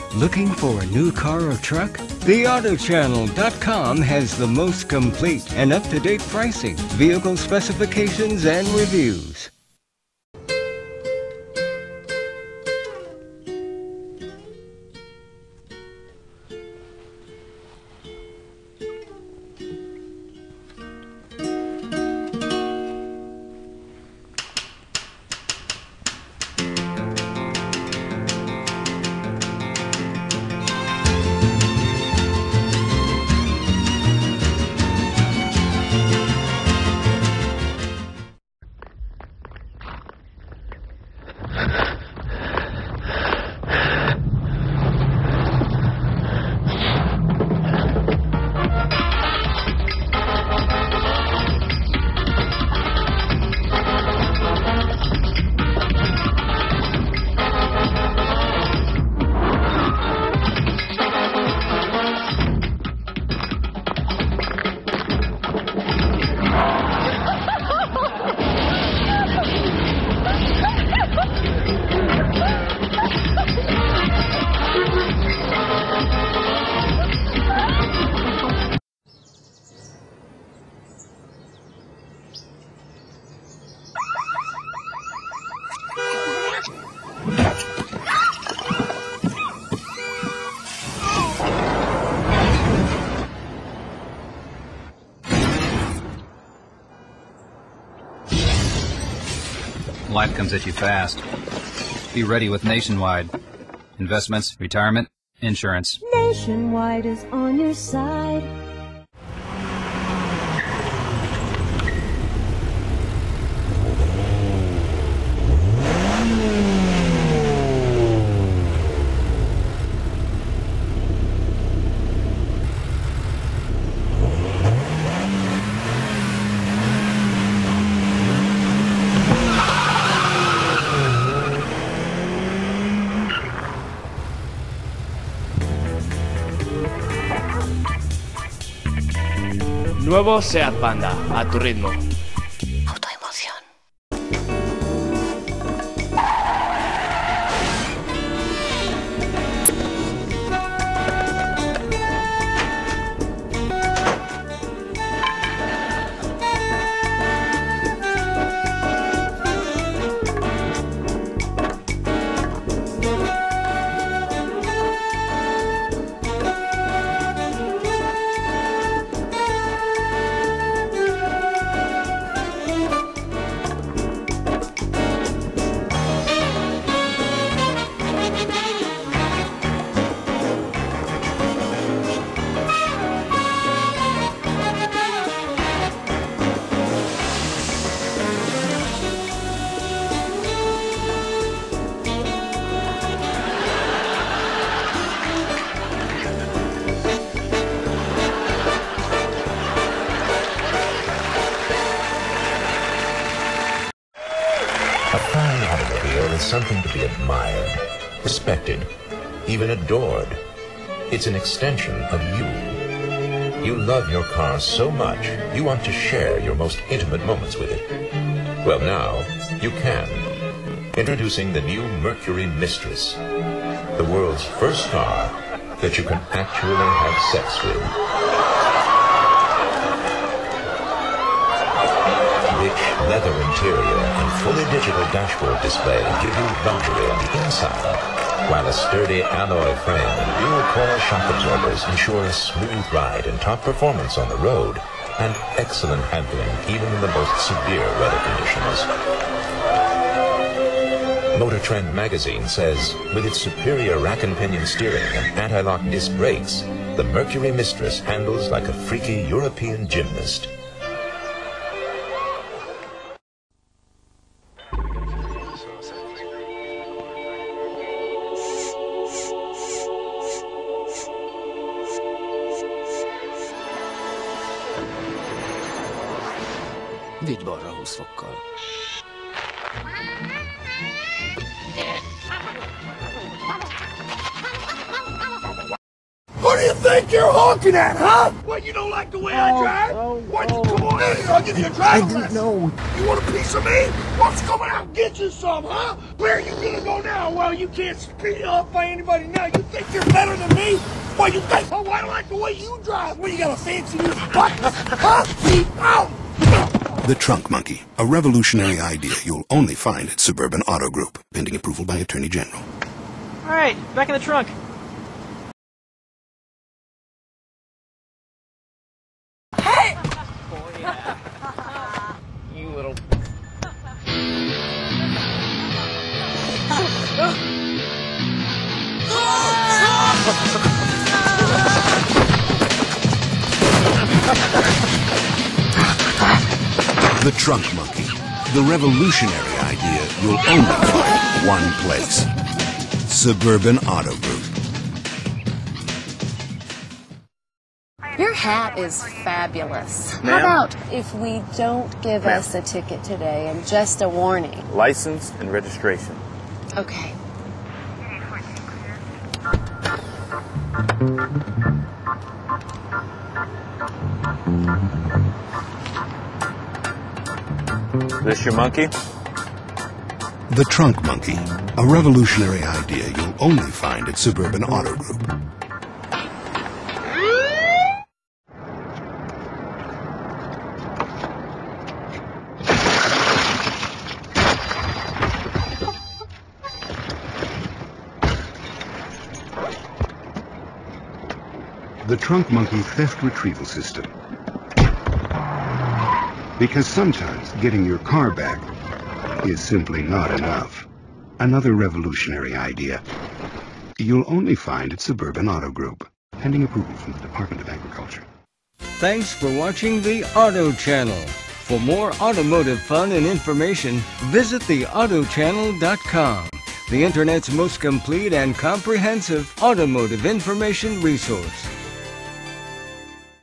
Looking for a new car or truck? TheAutoChannel.com has the most complete and up-to-date pricing, vehicle specifications, and reviews. Life comes at you fast. Be ready with Nationwide. Investments, retirement, insurance. Nationwide is on your side. Nuevo Seat Panda, a tu ritmo. Autoemoción. A fine automobile is something to be admired, respected, even adored. It's an extension of you. You love your car so much, you want to share your most intimate moments with it. Well, now, you can. Introducing the new Mercury Mistress, the world's first car that you can actually have sex with. Rich leather interior and fully digital dashboard display give you luxury on the inside, while a sturdy alloy frame and dual-coil shock absorbers ensure a smooth ride and top performance on the road, and excellent handling even in the most severe weather conditions. Motor Trend magazine says, with its superior rack and pinion steering and anti-lock disc brakes, the Mercury Mistress handles like a freaky European gymnast. Vigy balra 20 fokkal. What do you think you're honking at, huh? What, you don't like the way I drive? Why don't you come on in here? I'll give you a driving lesson. I didn't know. You want a piece of me? Why don't you come out and get you some, huh? Where are you gonna go now? Well, you can't speed up by anybody now. You think you're Why you think? Oh, why do I like the way you drive? What, you got a fancy new buttons? Huh? Beat out! The Trunk Monkey, a revolutionary idea you'll only find at Suburban Auto Group, pending approval by Attorney General. All right, back in the trunk. Hey! You little... The Trunk Monkey, the revolutionary idea you'll only find one place. Suburban Auto Group. Your hat is fabulous. How about if we don't give us a ticket today and just a warning? License and registration. Okay. This your monkey? The Trunk Monkey, a revolutionary idea you'll only find at Suburban Auto Group. The Trunk Monkey theft retrieval system. Because sometimes getting your car back is simply not enough. Another revolutionary idea you'll only find at Suburban Auto Group, pending approval from the Department of Agriculture. Thanks for watching the Auto Channel. For more automotive fun and information, visit theautochannel.com, the Internet's most complete and comprehensive automotive information resource.